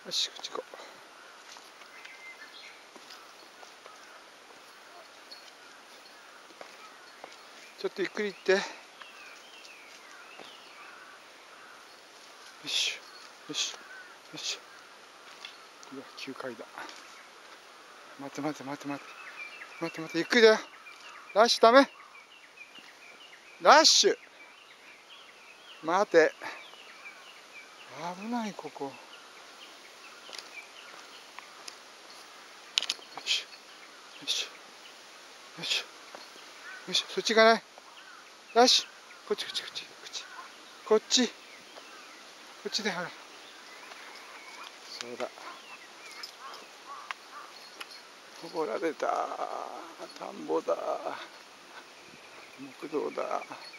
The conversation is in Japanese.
よし、こっち行こう。ちょっとゆっくり行って。よしよしよし。うわ、急階段。待って待って待って待って待って待って、ゆっくりだよ。ラッシュダメ。ラッシュ。待て。危ない、ここ。よしよしよしよし。そっち行かない。ラッシュ。こっちこっちこっちこっちこっちこっちで、ほら。そうだ。登られた。田んぼだ。木道だ。